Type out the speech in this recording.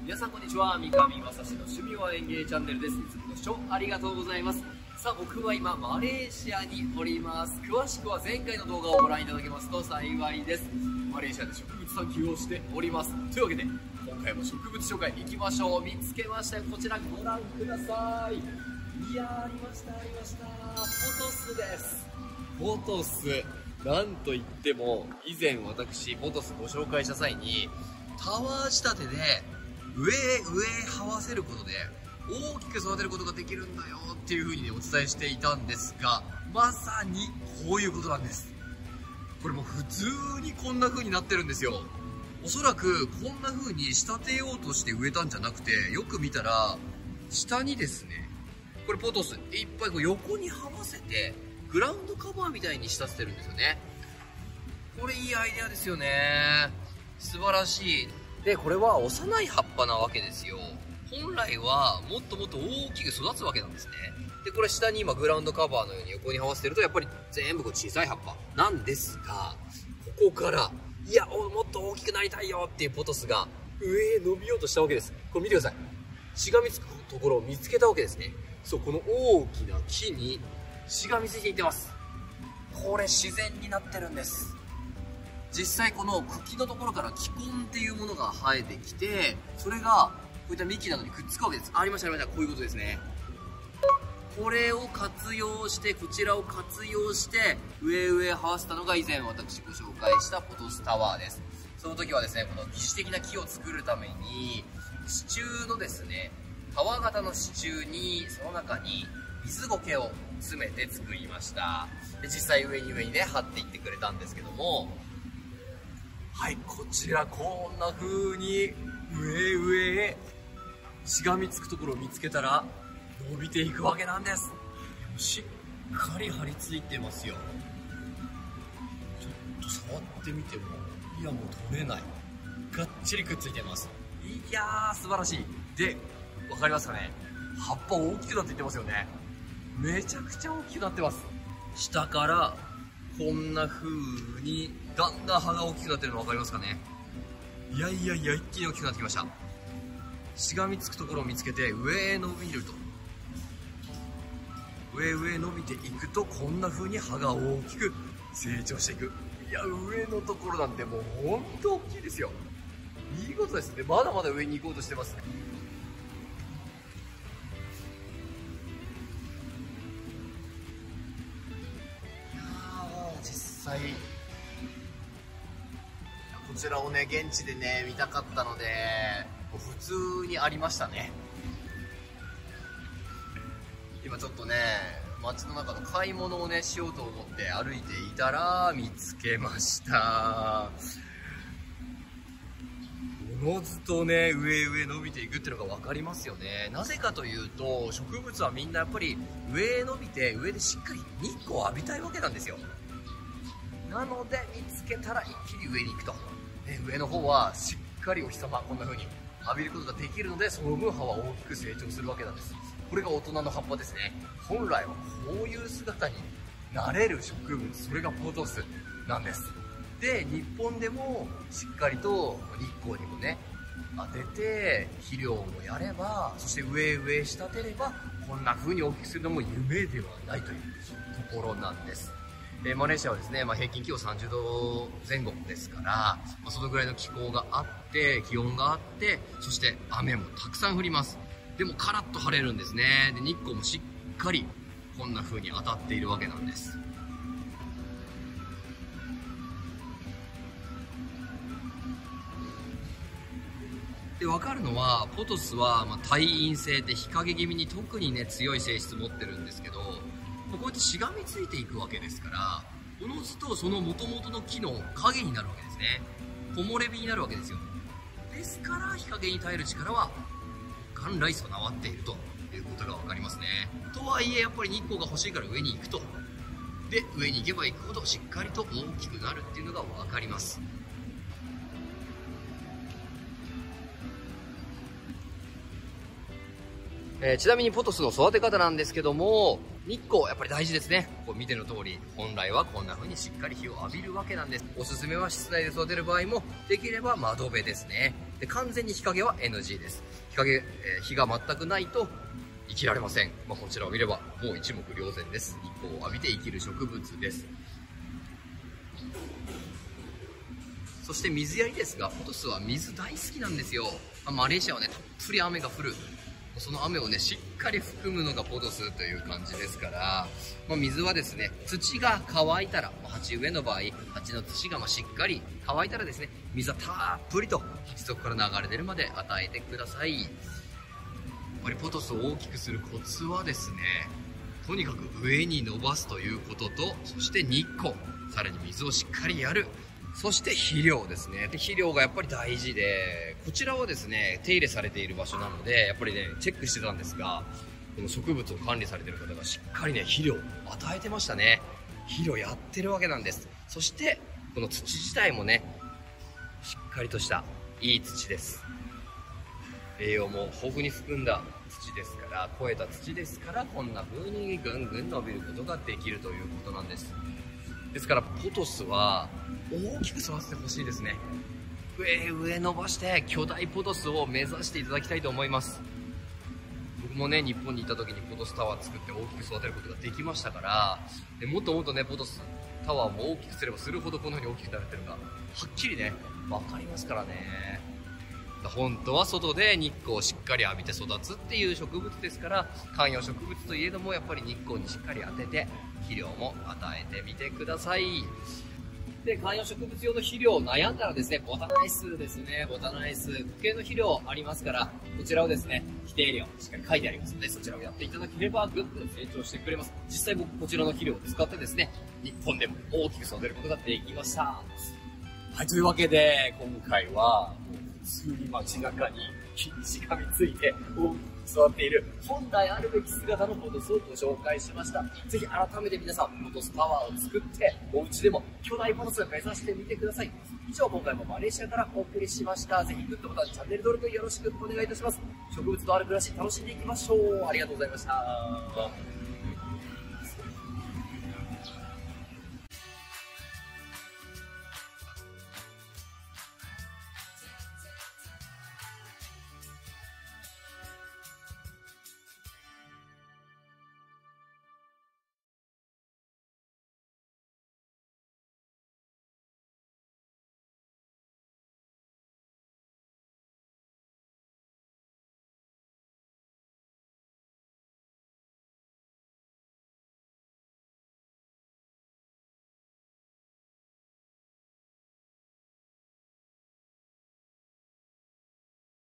皆さんこんにちは。三上正史の趣味は園芸チャンネルです。いつもご視聴ありがとうございます。さあ、僕は今マレーシアにおります。詳しくは前回の動画をご覧いただけますと幸いです。マレーシアで植物探求をしております。というわけで今回も植物紹介行きましょう。見つけましたよ。こちらご覧ください。いやー、ありましたありました。ポトスです。ポトス、なんといっても以前私ポトスご紹介した際にタワー仕立てで上へ這わせることで大きく育てることができるんだよっていう風にねお伝えしていたんですが、まさにこういうことなんです。これも普通にこんな風になってるんですよ。おそらくこんな風に仕立てようとして植えたんじゃなくて、よく見たら下にですね、これポトスいっぱいこう横に這わせてグラウンドカバーみたいに仕立ててるんですよね。これいいアイデアですよね。素晴らしい。で、これは幼い葉っぱなわけですよ。本来はもっともっと大きく育つわけなんですね。で、これ下に今グラウンドカバーのように横に這わせてるとやっぱり全部こう小さい葉っぱなんですが、ここからいやもっと大きくなりたいよっていうポトスが上へ伸びようとしたわけです。これ見てください。しがみつくところを見つけたわけですね。そう、この大きな木にしがみついていってます。これ自然になってるんです。実際この茎のところから気根っていうものが生えてきて、それがこういった幹などにくっつくわけです。ありましたありました。こういうことですね。これを活用して、こちらを活用して上へ這わせたのが以前私ご紹介したポトスタワーです。その時はですね、この疑似的な木を作るために支柱のですね、タワー型の支柱にその中に水苔を詰めて作りました。で、実際上にね張っていってくれたんですけども、はい、こちらこんな風に上へしがみつくところを見つけたら伸びていくわけなんです。しっかり張り付いてますよ。ちょっと触ってみても、いやもう取れない。がっちりくっついてます。いやー素晴らしい。で、わかりますかね、葉っぱ大きくなっていってますよね。めちゃくちゃ大きくなってます。下からこんな風にだんだん葉が大きくなってるの分かりますかね。いや一気に大きくなってきました。しがみつくところを見つけて上へ伸びると、上へ伸びていくとこんな風に葉が大きく成長していく。いや、上のところなんてもうほんと大きいですよ。見事ですね。まだまだ上に行こうとしてますね。実際こちらをね現地でね見たかったので普通にありましたね。今ちょっとね街の中の買い物をねしようと思って歩いていたら見つけました。おのずとね上伸びていくっていうのが分かりますよね。なぜかというと植物はみんなやっぱり上へ伸びて上でしっかり日光を浴びたいわけなんですよ。なので見つけたら一気に上に行くと、上の方はしっかりお日様こんな風に浴びることができるので、その分葉は大きく成長するわけなんです。これが大人の葉っぱですね。本来はこういう姿になれる植物、それがポトスなんです。で、日本でもしっかりと日光にもね当てて肥料もやれば、そして上へ仕立てればこんな風に大きくするのも夢ではないというところなんです。マレーシアはですね、平均気温30度前後ですから、そのぐらいの気候があって気温があって、そして雨もたくさん降ります。でもカラッと晴れるんですね。で、日光もしっかりこんな風に当たっているわけなんです。で、分かるのはポトスは耐陰性で日陰気味に特にね強い性質持ってるんですけど、こうやってしがみついていくわけですから、おのずとその元々の木の影になるわけですね。木漏れ日になるわけですよ。ですから日陰に耐える力は元来備わっているということが分かりますね。とはいえやっぱり日光が欲しいから上に行くと。で、上に行けば行くほどしっかりと大きくなるっていうのが分かります。ちなみにポトスの育て方なんですけども、日光やっぱり大事ですね。こう見ての通り、本来はこんな風にしっかり日を浴びるわけなんです。おすすめは室内で育てる場合もできれば窓辺ですね。でで、完全に日陰は NG です。日が全くないと生きられません。こちらを見ればもう一目瞭然です。日光を浴びて生きる植物です。そして水やりですが、ポトスは水大好きなんですよ。マレーシアはね、たっぷり雨が降る。その雨をね、しっかり含むのがポトスという感じですから、水はですね、土が乾いたら、鉢植えの場合、鉢の土がしっかり乾いたらですね、水はたっぷりと鉢底から流れ出るまで与えてください。やっぱりポトスを大きくするコツはですね、とにかく上に伸ばすということと、そして日光、さらに水をしっかりやる。そして肥料ですね。で、肥料がやっぱり大事で、こちらはですね、手入れされている場所なので、やっぱりね、チェックしてたんですが、この植物を管理されている方がしっかりね、肥料を与えてましたね。肥料やってるわけなんです。そして、この土自体もね、しっかりとしたいい土です。栄養も豊富に含んだ土ですから、肥えた土ですから、こんな風にぐんぐん伸びることができるということなんです。ですから、ポトスは大きく育ててほしいですね。上伸ばして巨大ポトスを目指していただきたいと思います。僕もね、日本にいた時にポトスタワー作って大きく育てることができましたから、でもっともっとね、ポトスタワーも大きくすればするほどこのように大きくなれてるのがはっきりね、分かりますからね。本当は外で日光をしっかり浴びて育つっていう植物ですから、観葉植物といえどもやっぱり日光にしっかり当てて肥料も与えてみてください。で、観葉植物用の肥料を悩んだらですね、ボタナイスですね。ボタナイス固形の肥料ありますから、こちらをですね、規定量しっかり書いてありますので、そちらをやっていただければぐっと成長してくれます。実際僕こちらの肥料を使ってですね、日本でも大きく育てることができました。はい、というわけで今回は普通に街中に木にしがみついて大きく育っている本来あるべき姿のポトスをご紹介しました。ぜひ改めて皆さんポトスタワーを作ってお家でも巨大ポトスを目指してみてください。以上、今回もマレーシアからお送りしました。ぜひグッドボタン、チャンネル登録よろしくお願いいたします。植物とある暮らし楽しんでいきましょう。ありがとうございました。